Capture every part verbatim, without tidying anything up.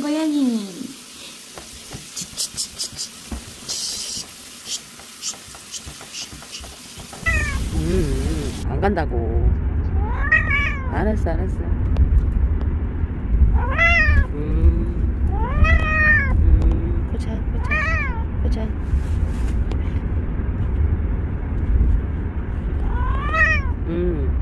고양이. 음, 안 간다고. 알았어, 알았어. 음, 음, 포차, 포차, 포차. 음.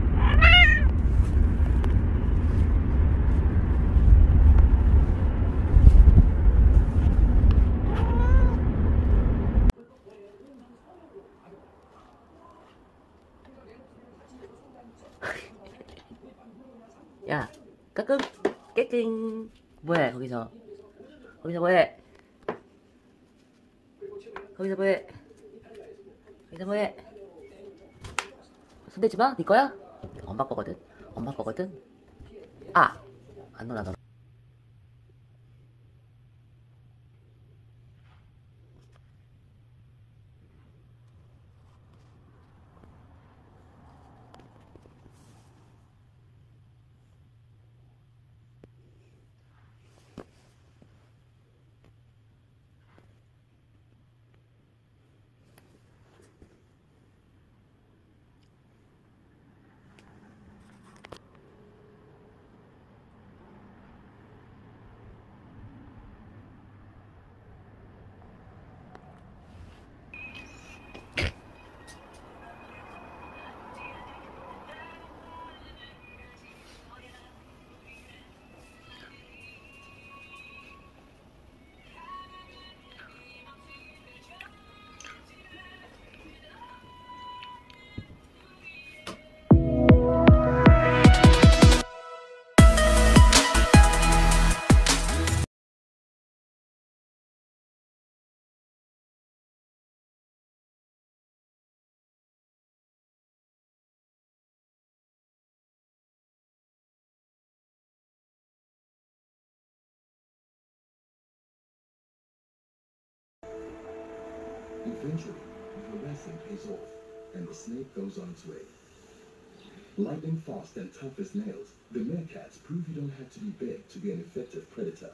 야, 까꿍, 깨찡. 뭐해, 거기서? 거기서 뭐해? 거기서 뭐해? 거기서 뭐해? 손대지 마, 네 거야? 엄마 거거든. 엄마 거거든. 아, 안 놀아, 너. Eventually, harassing pays off, and the snake goes on its way. Lightning fast and tough as nails, the meerkats prove you don't have to be big to be an effective predator.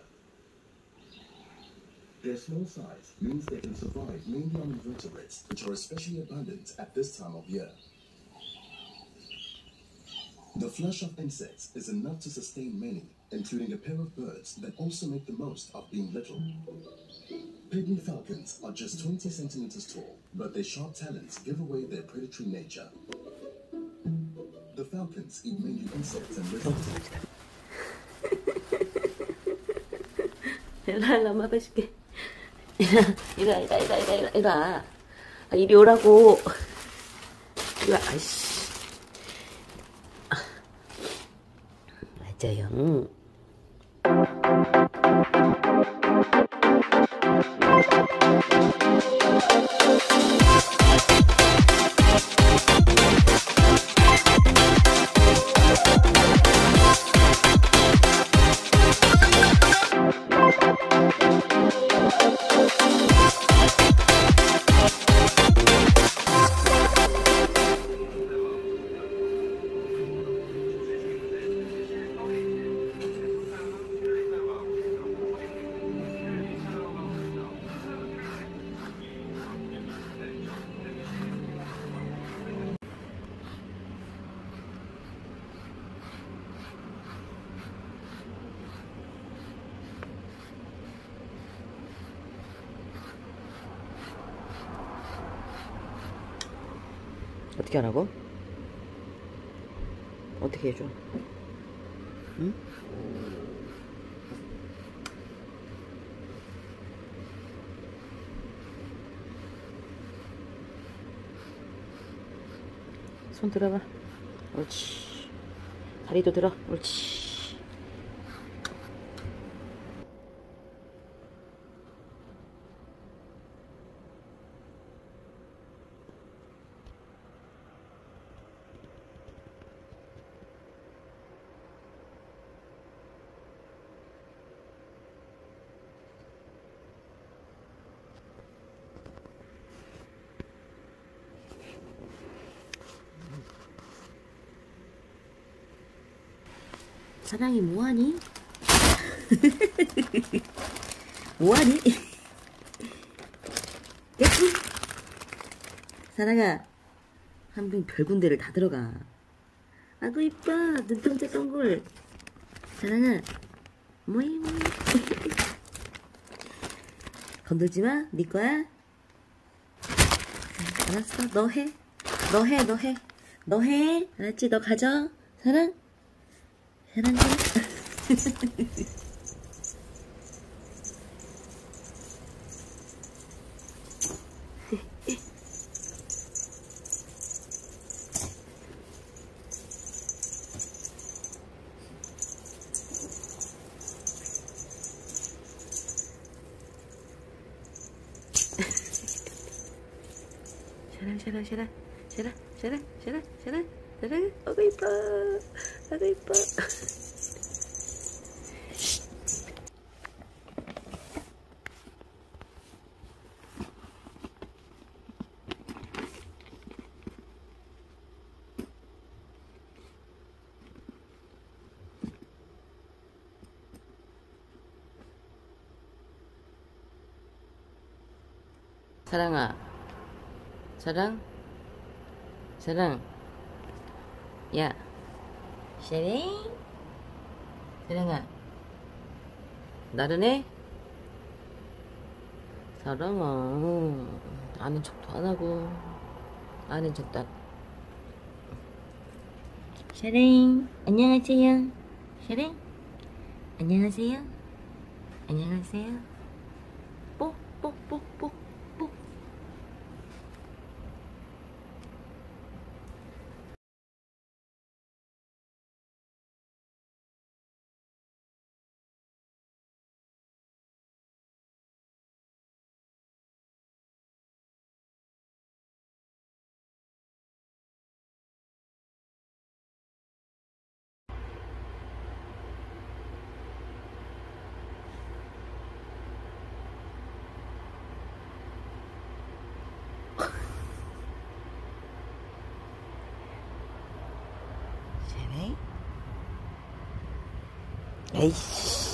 Their small size means they can survive mainly on invertebrates, which are especially abundant at this time of year. The flesh of insects is enough to sustain many, including a pair of birds that also make the most of being little. Pygmy falcons are just twenty centimeters tall, but their sharp talons give away their predatory nature. The falcons eat mainly insects and lizards. 일로 일로 엄마 빼줄게. 이리 와, 이리 와, 이리 와, 이리 와, 이리 와. 아, 이리 오라고. 이리 와, 아이씨. 맞아요. 어떻게 하라고? 어떻게 해줘? 응? 손 들어봐. 옳지. 다리도 들어. 옳지. 사랑이 뭐하니? 뭐하니? 깨끗? 사랑아, 한빈 별군데를 다 들어가. 아구 이뻐, 눈동자 동글. 사랑아, 뭐이 뭐이. 건들지마, 네 거야. 알았어, 너 해. 너 해, 너 해. 너 해. 알았지? 너 가져. 사랑. 사랑, 사랑. 샤랑 샤랑 샤랑 샤랑 샤랑 샤랑 샤랑 샤랑. 어구 이뻐, 어구 이뻐. 사랑아, 사랑, 사랑, 야, 샤링, 사랑아, 나른해? 사랑아, 아는 척도 안 하고, 아는 척도 안. 샤링, 안녕하세요. 샤링, 안녕하세요. 안녕하세요. 뽀, 뽀, 뽀, 뽀, 뽀. 샤링? 에이씨.